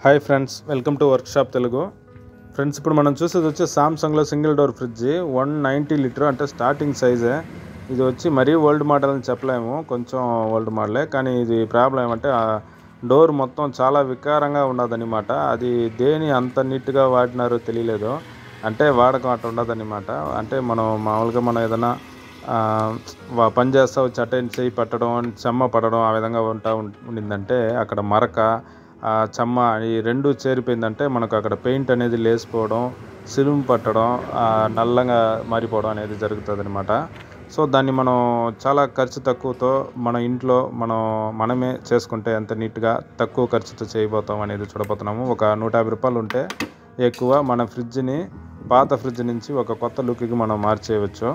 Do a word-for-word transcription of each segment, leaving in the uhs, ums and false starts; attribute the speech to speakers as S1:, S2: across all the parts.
S1: Hi friends, welcome to workshop Telugu. Friends, ఇప్పుడు మనం చూసేది వచ్చి సామ్సంగ్లో single door fridge one ninety litre అంటే స్టార్టింగ్ సైజే. ఇది వచ్చి మరీ ఓల్డ్ మోడల్ అని చెప్పలేము, కొంచెం ఓల్డ్ మోడలే. కానీ ఇది ప్రాబ్లం ఏమంటే ఆ డోర్ మొత్తం చాలా వికారంగా ఉండదన్నమాట. అది దేని అంత నీట్గా వాడినారో తెలియలేదు, అంటే వాడకం అట్లా ఉండదన్నమాట. అంటే మనం మామూలుగా మనం ఏదైనా పని చేస్తా వచ్చి అటెండ్ చేయి పట్టడం, చెమ్మ పడడం ఆ విధంగా ఉంటా ఉండిందంటే అక్కడ మరక చెమ్మ ఈ రెండు చేరిపోయిందంటే మనకు అక్కడ పెయింట్ అనేది లేసిపోవడం, సిలుము పట్టడం, నల్లగా మారిపోవడం అనేది జరుగుతుంది అనమాట. సో దాన్ని మనం చాలా ఖర్చు తక్కువతో మన ఇంట్లో మనం మనమే చేసుకుంటే ఎంత నీట్గా తక్కువ ఖర్చుతో చేయబోతాం అనేది చూడబోతున్నాము. ఒక నూట యాభై రూపాయలు ఉంటే ఎక్కువ మన ఫ్రిడ్జ్ని పాత ఫ్రిడ్జ్ నుంచి ఒక కొత్త లుక్కి మనం మార్చేయవచ్చు.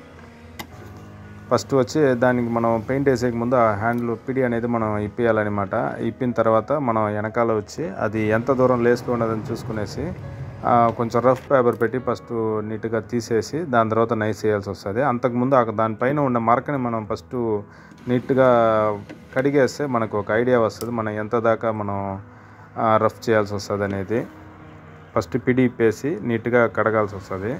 S1: ఫస్ట్ వచ్చి దానికి మనం పెయింట్ వేసేక ముందు ఆ హ్యాండిల్ పిడి అనేది మనం ఇప్పేయాలన్నమాట. ఇప్పిన తర్వాత మనం వెనకాల వచ్చి అది ఎంత దూరం లేసిపోయి ఉన్నదని చూసుకునేసి కొంచెం రఫ్ పేపర్ పెట్టి ఫస్ట్ నీట్గా తీసేసి దాని తర్వాత నైస్ చేయాల్సి వస్తుంది. అంతకుముందు దానిపైన ఉన్న మరకని మనం ఫస్ట్ నీట్గా కడిగేస్తే మనకు ఒక ఐడియా వస్తుంది మనం ఎంత దాకా మనం రఫ్ చేయాల్సి వస్తుంది అనేది. ఫస్ట్ పిడి ఇప్పేసి నీట్గా కడగాల్సి వస్తుంది.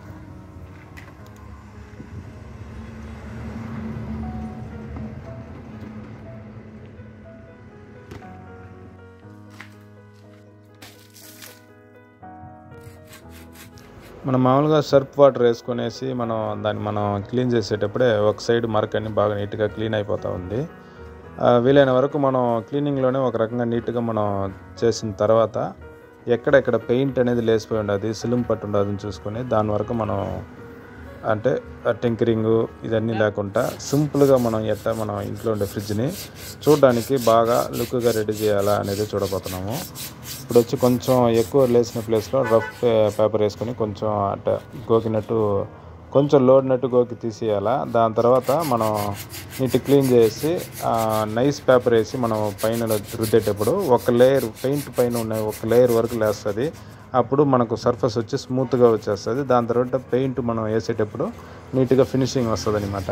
S1: మనం మామూలుగా సర్ఫ్ వాటర్ వేసుకునేసి మనం దాన్ని మనం క్లీన్ చేసేటప్పుడే ఒక సైడ్ మరకని బాగా నీట్గా క్లీన్ అయిపోతూ ఉంది. వీలైన వరకు మనం క్లీనింగ్లోనే ఒక రకంగా నీట్గా మనం చేసిన తర్వాత ఎక్కడెక్కడ పెయింట్ అనేది లేసిపోయి ఉండదు, సిలుము పట్టు ఉండదని చూసుకొని దాని వరకు మనం అంటే టింకరింగు ఇదన్నీ లేకుండా సింపుల్గా మనం ఎట్లా మనం ఇంట్లో ఉండే ఫ్రిడ్జ్ని చూడడానికి బాగా లుక్గా రెడీ చేయాలా అనేది చూడబోతున్నాము. ఇప్పుడు వచ్చి కొంచెం ఎక్కువ లేసిన ప్లేస్లో రఫ్ పేపర్ వేసుకొని కొంచెం అట్ట గోకినట్టు కొంచెం లోడినట్టు గోకి తీసేయాలా. దాని తర్వాత మనం నీట్ క్లీన్ చేసి నైస్ పేపర్ వేసి మనం పైన రుద్దేటప్పుడు ఒక లేయర్ పెయింట్ పైన ఉన్న ఒక లేయర్ వరకు లేస్తుంది. అప్పుడు మనకు సర్ఫేస్ వచ్చి స్మూత్గా వచ్చేస్తుంది. దాని తర్వాత పెయింట్ మనం వేసేటప్పుడు నీట్గా ఫినిషింగ్ వస్తుంది అనమాట.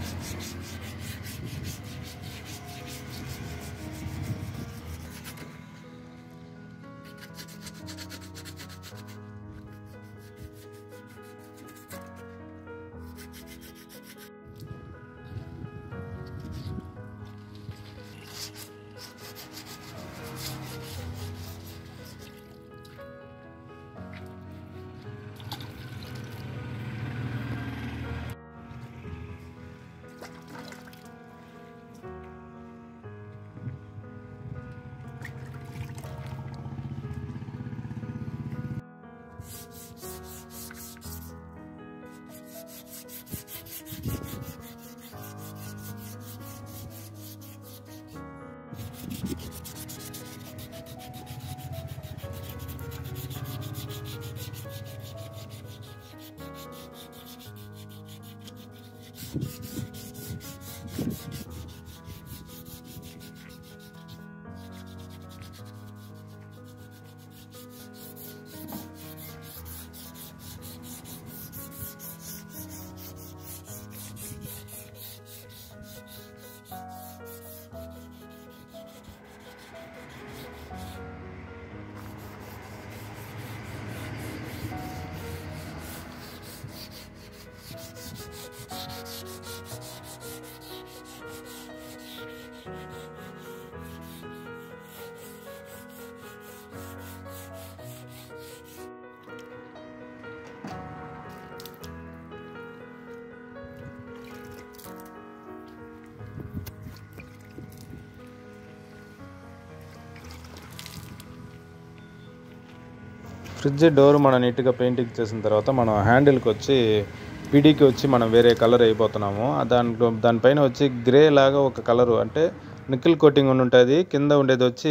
S1: ఫ్రిడ్జ్ డోర్ మనం నీట్గా పెయింటింగ్ చేసిన తర్వాత మనం హ్యాండిల్కి వచ్చి పిడికి వచ్చి మనం వేరే కలర్ అయిపోతున్నాము. దాంట్లో దానిపైన వచ్చి గ్రే లాగా ఒక కలరు అంటే నికిల్ కోటింగ్ ఉండి ఉంటుంది, కింద ఉండేది వచ్చి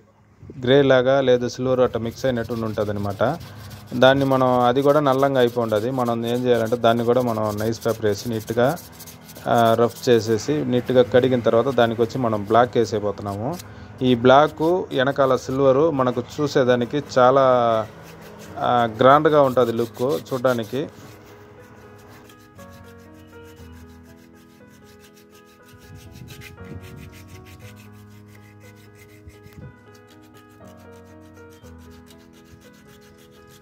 S1: గ్రే లాగా లేదా సిల్వర్ అట్లా మిక్స్ అయినట్టు ఉంటుంది అనమాట. దాన్ని మనం అది కూడా నల్లంగా అయిపోయి ఉంటుంది. మనం ఏం చేయాలంటే దాన్ని కూడా మనం నైస్ పేపర్ వేసి నీట్గా రఫ్ చేసేసి నీట్గా కడిగిన తర్వాత దానికి వచ్చి మనం బ్లాక్ వేసేపోతున్నాము. ఈ బ్లాకు వెనకాల సిల్వరు మనకు చూసేదానికి చాలా గ్రాండ్గా ఉంటుంది లుక్ చూడడానికి.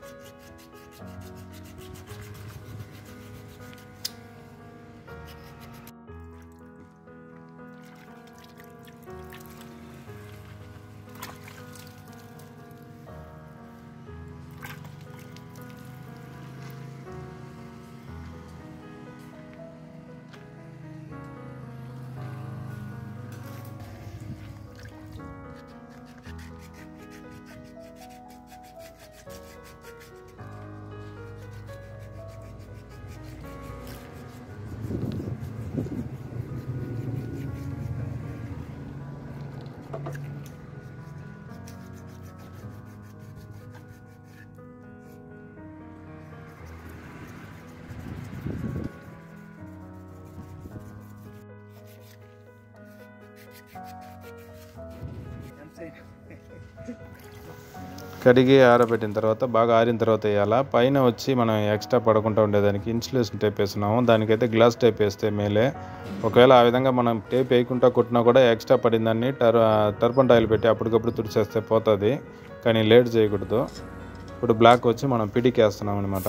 S1: కడిగి ఆరబెట్టిన తర్వాత బాగా ఆరిన తర్వాత వేయాలా. పైన వచ్చి మనం ఎక్స్ట్రా పడకుండా ఉండేదానికి ఇన్సులేషన్ టేప్ వేస్తున్నాము. దానికైతే గ్లాస్ టేప్ వేస్తే మేలే. ఒకవేళ ఆ విధంగా మనం టేప్ వేయకుండా కొట్టినా కూడా ఎక్స్ట్రా పడిందాన్ని టర్ టర్పంట్ ఆయిల్ పెట్టి అప్పటికప్పుడు తుడిచేస్తే పోతుంది, కానీ లేట్ చేయకూడదు. ఇప్పుడు బ్లాక్ వచ్చి మనం పిడికి వేస్తున్నాం అనమాట.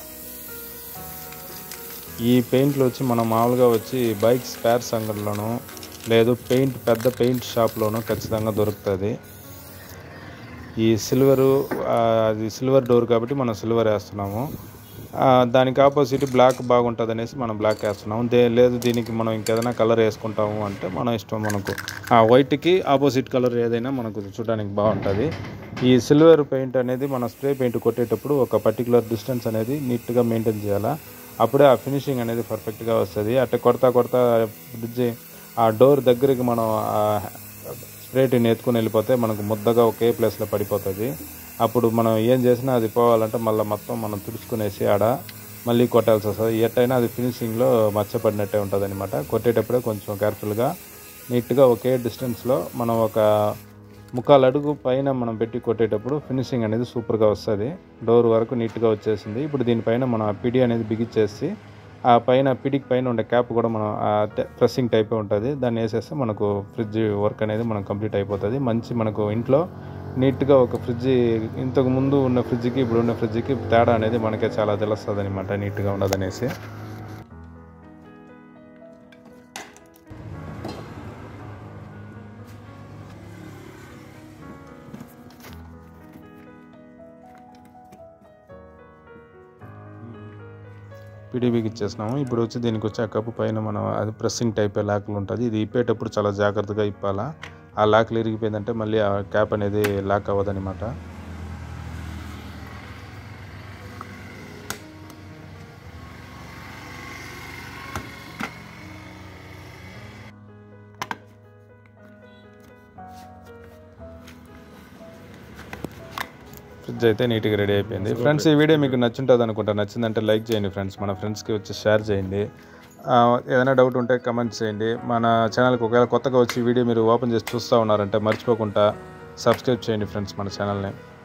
S1: ఈ పెయింట్లు వచ్చి మనం మామూలుగా వచ్చి బైక్ స్పేర్స్ అంగడిలోనూ లేదు పెయింట్ పెద్ద పెయింట్ షాప్లోనూ ఖచ్చితంగా దొరుకుతుంది. ఈ సిల్వరు అది సిల్వర్ డోర్ కాబట్టి మనం సిల్వర్ వేస్తున్నాము. దానికి ఆపోజిట్ బ్లాక్ బాగుంటుంది అనేసి మనం బ్లాక్ వేస్తున్నాము. దే లేదు దీనికి మనం ఇంకేదైనా కలర్ వేసుకుంటాము అంటే మన ఇష్టం. మనకు ఆ వైట్కి ఆపోజిట్ కలర్ ఏదైనా మనకు చూడడానికి బాగుంటుంది. ఈ సిల్వర్ పెయింట్ అనేది మన స్ప్రే పెయింట్ కొట్టేటప్పుడు ఒక పర్టికులర్ డిస్టెన్స్ అనేది నీట్గా మెయింటైన్ చేయాలా. అప్పుడే ఆ ఫినిషింగ్ అనేది పర్ఫెక్ట్గా వస్తుంది. అట్లా కొడతా కొడతా బ్రిడ్జ్ ఆ డోర్ దగ్గరికి మనం స్ప్రేట్ని ఎత్తుకుని వెళ్ళిపోతే మనకు ముద్దగా ఒకే ప్లేస్లో పడిపోతుంది. అప్పుడు మనం ఏం చేసినా అది పోవాలంటే మళ్ళీ మొత్తం మనం తుడుచుకునేసి ఆడ మళ్ళీ కొట్టాల్సి వస్తుంది. ఎట్టయినా అది ఫినిషింగ్లో మచ్చపడినట్టే ఉంటుంది అనమాట. కొట్టేటప్పుడే కొంచెం కేర్ఫుల్గా నీట్గా ఒకే డిస్టెన్స్లో మనం ఒక ముక్కాలు అడుగు పైన మనం పెట్టి కొట్టేటప్పుడు ఫినిషింగ్ అనేది సూపర్గా వస్తుంది. డోర్ వరకు నీట్గా వచ్చేసింది. ఇప్పుడు దీనిపైన మనం పిడి అనేది బిగిచ్చేసి ఆ పైన పిడికి పైన ఉండే క్యాప్ కూడా మనం ప్రెస్సింగ్ టైపే ఉంటుంది. దాన్ని వేసేస్తే మనకు ఫ్రిడ్జ్ వర్క్ అనేది మనం కంప్లీట్ అయిపోతుంది. మంచి మనకు ఇంట్లో నీట్గా ఒక ఫ్రిడ్జ్ ఇంతకు ముందు ఉన్న ఫ్రిడ్జ్కి ఇప్పుడు ఉన్న ఫ్రిడ్జ్కి తేడా అనేది మనకే చాలా తెలుస్తుంది అనమాట, నీట్గా ఉండదనేసి. పిడిబికి ఇచ్చేసినాము. ఇప్పుడు వచ్చి దీనికి వచ్చి ఆ కప్పు పైన మనం అది ప్రెస్సింగ్ టైప్ లాక్లు ఉంటుంది. ఇది ఇప్పేటప్పుడు చాలా జాగ్రత్తగా ఇప్పాలా. ఆ లాక్లు ఇరిగిపోయిందంటే మళ్ళీ ఆ క్యాప్ అనేది లాక్ అవ్వదనమాట. ఫ్రిడ్జ్ అయితే నీట్గా రెడీ అయిపోయింది. ఫ్రెండ్స్ ఈ వీడియో మీకు నచ్చుంటుంది అనుకుంటా. నచ్చిందంటే లైక్ చేయండి ఫ్రెండ్స్, మన ఫ్రెండ్స్కి వచ్చి షేర్ చేయండి. ఏదైనా డౌట్ ఉంటే కమెంట్ చేయండి. మన ఛానల్కి ఒకవేళ కొత్తగా వచ్చి వీడియో మీరు ఓపెన్ చేసి చూస్తూ ఉన్నారంటే మర్చిపోకుండా సబ్స్క్రైబ్ చేయండి ఫ్రెండ్స్ మన ఛానల్ని.